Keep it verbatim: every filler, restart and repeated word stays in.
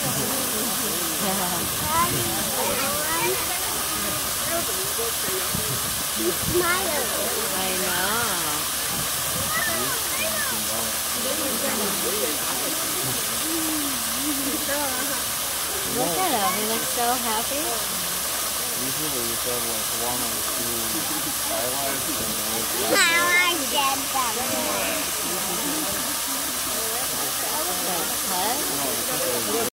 He's smiling. I know. Look at him. He looks so happy. Usually you have like one or two highlights and then I said that. That's